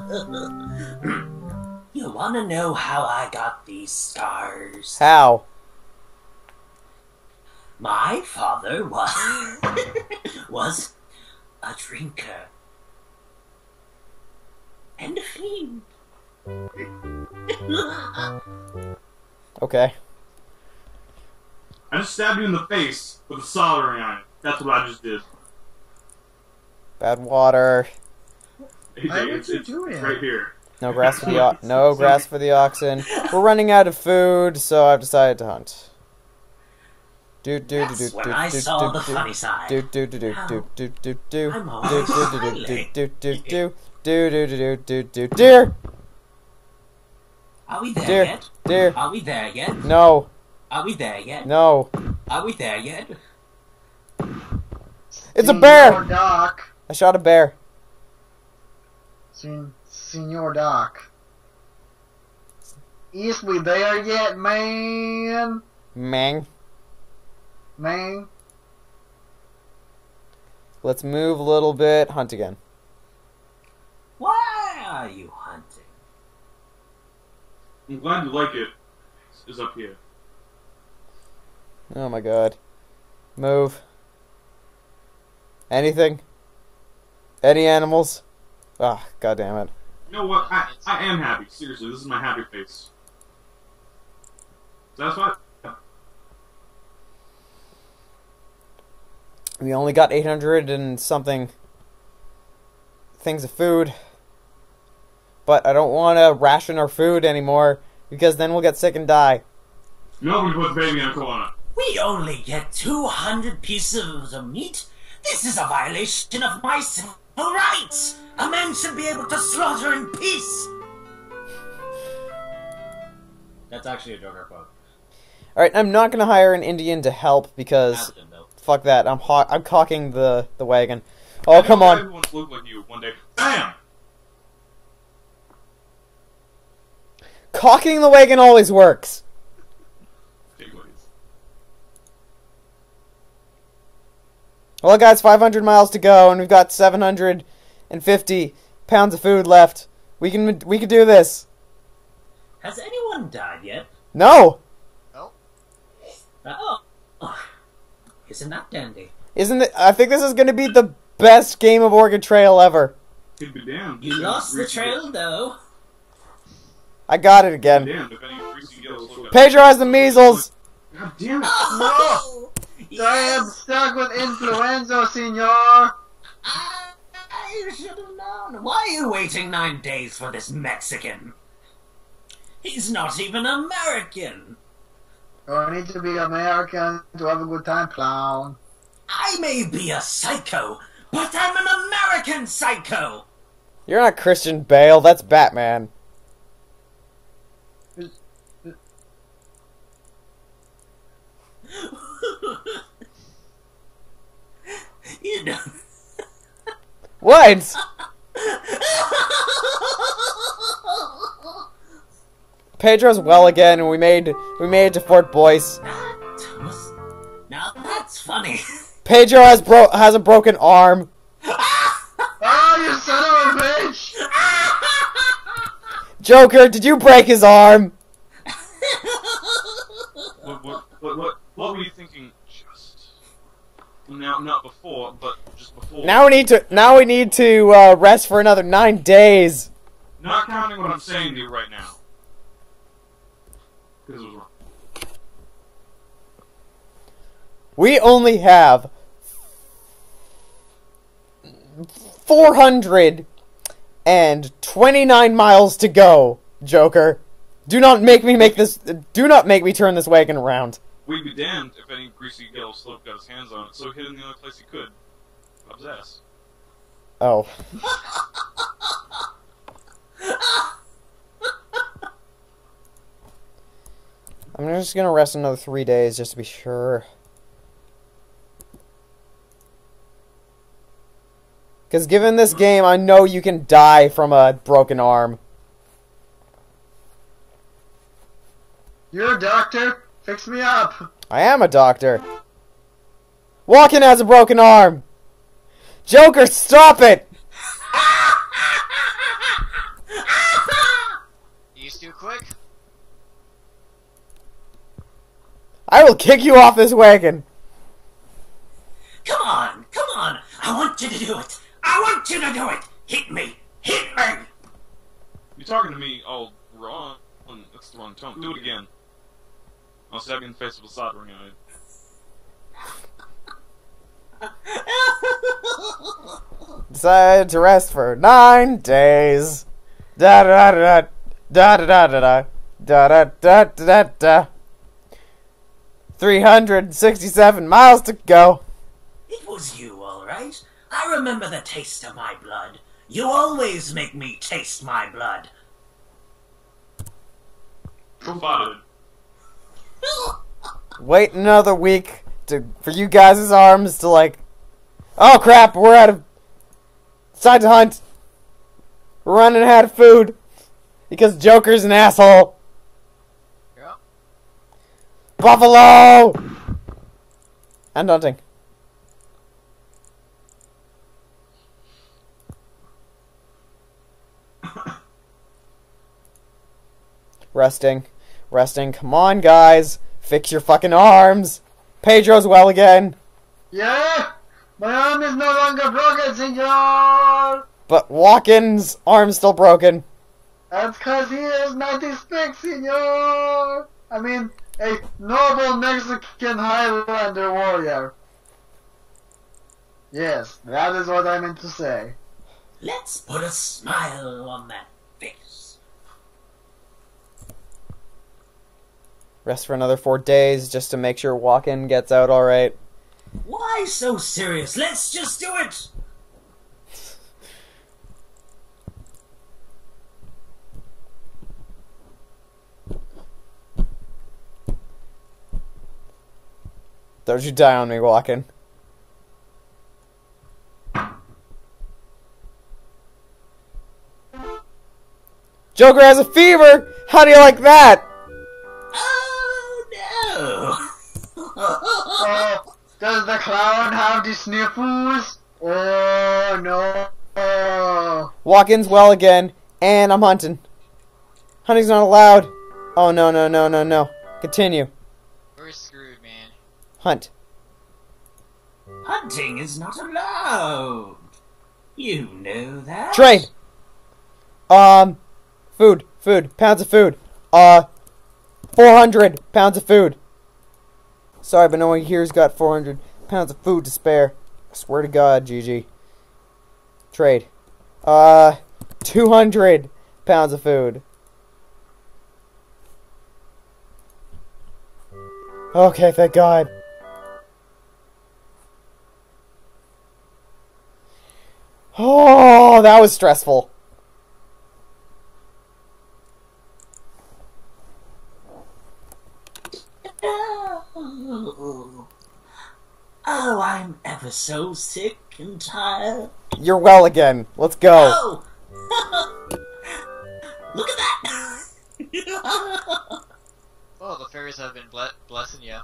You wanna know how I got these scars? How? My father was a drinker. And a fiend. Okay. I just stabbed you in the face with a soldering iron. That's what I just did. Bad water. AJ, it's right here. No grass for the no grass for the oxen. We're running out of food, so I've decided to hunt. That's when I saw the funny side. Deer. Are we there yet? Deer. Are we there yet? No. Are we there yet? No. Are we there yet? It's a bear. Doc. I shot a bear. Senor Doc. Is we there yet, man? Man. Let's move a little bit. Hunt again. Why are you hunting? I'm glad you like it. It's up here. Oh my god. Move. Anything? Any animals? Ah, god damn it. You know what? I am happy. Seriously, this is my happy face. That's what. We only got 800 and something things of food. But I don't want to ration our food anymore, because then we'll get sick and die. Nobody puts baby in a corner. We only get 200 pieces of meat? This is a violation of my civil rights! A man should be able to slaughter in peace! That's actually a Joker quote. Alright, I'm not going to hire an Indian to help, because... fuck that, I'm cocking the wagon. Oh, come on. Everyone look like you one day. BAM! Cocking the wagon always works. Well, guys, 500 miles to go, and we've got 750 pounds of food left. We can do this. Has anyone died yet? No. Oh. Isn't that dandy? Isn't it? I think this is going to be the best game of Oregon Trail ever. Could be damned. You lost the trail, though. I got it again. Damned if any greasy gills look up. Pedro has the measles. God damn it! Oh, No! I am stuck with influenza, senor! You should have known. Why are you waiting 9 days for this Mexican? He's not even American. Oh, I need to be American to have a good time, clown. I may be a psycho, but I'm an American psycho. You're not Christian Bale. That's Batman. You know. What? Pedro's well again, and we made it to Fort Boyce. Now that's funny. Pedro has a broken arm. Oh, you son of a bitch! Joker, did you break his arm? What were you thinking? Just now, not before, but just before. Now we need to rest for another 9 days. Not counting what I'm saying to you right now. Because it was wrong. We only have 429 miles to go, Joker. Do not make me turn this wagon around. We'd be damned if any greasy yellow slope got his hands on it, so he hid in the only place he could. Up his ass. Oh. I'm just gonna rest another 3 days just to be sure. Because given this game, I know you can die from a broken arm. You're a doctor? Fix me up! I am a doctor. Walken has a broken arm! Joker, stop it! quick. I will kick you off this wagon. Come on, come on. I want you to do it. I want you to do it. Hit me. Hit me. You're talking to me all wrong. That's the wrong tone. Do it again. I'll stab you in the face with a soldering iron. Decided to rest for 9 days. Da da da da da da da da da da da da. 367 miles to go. It was you, all right. I remember the taste of my blood. You always make me taste my blood. Provided. Wait another week for you guys' arms to like. Oh crap! We're out of. It's time to hunt. We're running out of food because Joker's an asshole. Yeah. Buffalo. And hunting. Resting. Resting. Come on, guys. Fix your fucking arms. Pedro's well again. Yeah? My arm is no longer broken, senor! But Walken's arm's still broken. That's cause he is 96, senor! I mean, a noble Mexican Highlander warrior. Yes, that is what I meant to say. Let's put a smile on that face. Rest for another 4 days just to make sure Walken gets out alright. Why so serious? Let's just do it! Don't you die on me, Walken. Joker has a fever! How do you like that? Oh no! Does the clown have the sniffles? Oh no! Walken's well again, and I'm hunting. Hunting's not allowed. Oh no, no, no, no, no. Continue. We're screwed, man. Hunt. Hunting is not allowed. You know that. Trade! Food. Pounds of food. 400 pounds of food. Sorry, but no one here's got 400 pounds of food to spare. I swear to God, GG. Trade. 200 pounds of food. Okay, thank God. Oh, that was stressful. Oh, I'm ever so sick and tired. You're well again. Let's go. Oh! Look at that! Oh, the fairies have been blessing you.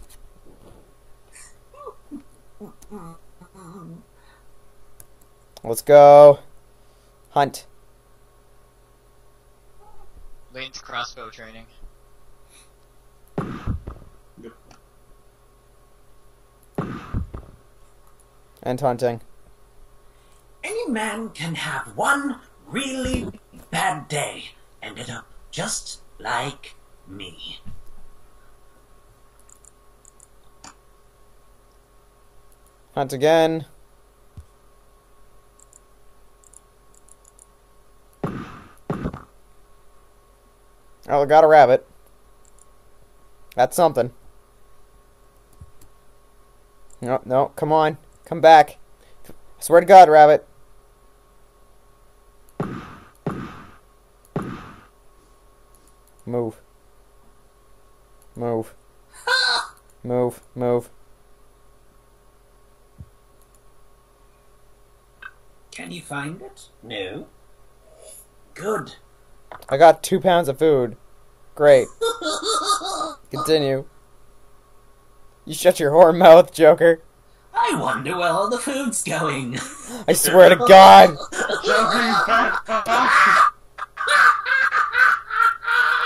Let's go. Hunt. Lane's crossbow training. And hunting. Any man can have one really bad day, ended up just like me. Hunt again. Oh, I got a rabbit. That's something. No, no, come on. Come back. I swear to God, rabbit. Move. Move. Move, move. Can you find it? No. Good. I got 2 pounds of food. Great. Continue. You shut your whore mouth, Joker. I wonder where all the food's going. I swear to God.